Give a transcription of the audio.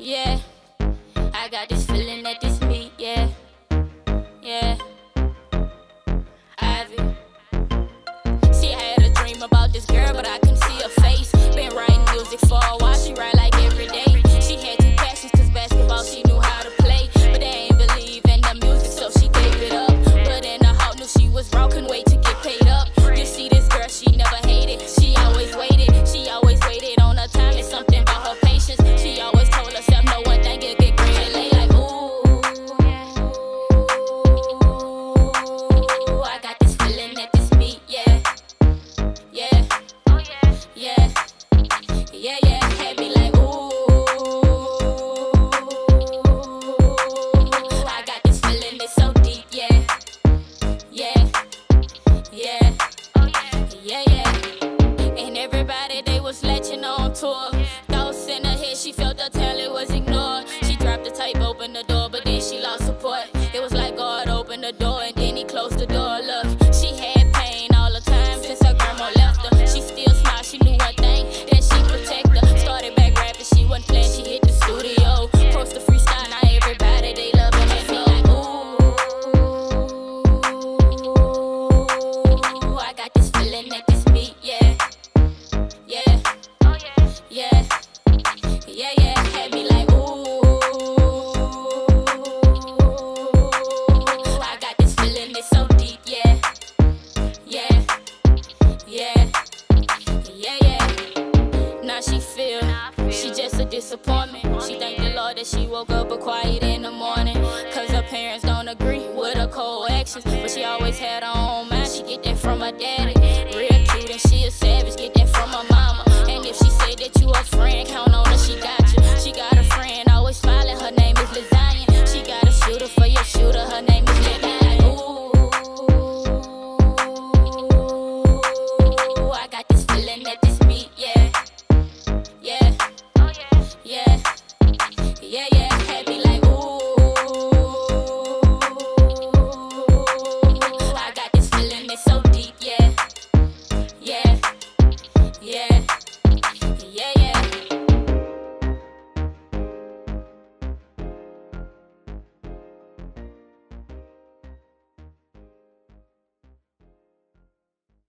Yeah, I got this feeling that this me, yeah, yeah. Ivy. See, I had a dream about this girl, but I couldn't see her face. Been writing music for a while, she write like every day. She had two passions, cause basketball she knew how to play, but they ain't believe in the music, so she gave it up. But in her heart knew she was raw, couldn't wait to get paid up. You see this girl, she never hated, she always waited on her time. It's something about her patience. She always told herself no one thing will get great late. Like ooh, I got this feeling that this me, yeah, yeah, yeah, yeah, yeah. Had me like ooh, I got this feeling it's so deep, yeah, yeah, yeah, yeah, yeah. And everybody they was latching on to her. Thoughts in her head, she felt her talent was ignored. She dropped the tape, opened the door, but then she lost support. It was like God opened the door and then he closed the door. Look, she had pain all the time since her grandma left her. She still smiled, she knew one thing, that she protect her. Started back rapping, she wasn't playing, she hit the studio. Post the freestyle, now everybody they loving it. Me like ooh, I got this feeling that this me, yeah, yeah, yeah, yeah, yeah. Had me like ooh, I got this feeling it's so deep, yeah, yeah, yeah, yeah, yeah. Now she feel she just a disappointment. She thank the Lord that she woke up but quiet in the morning, cause her parents don't agree with her cold actions, but she always had her own mind. She get that from her daddy.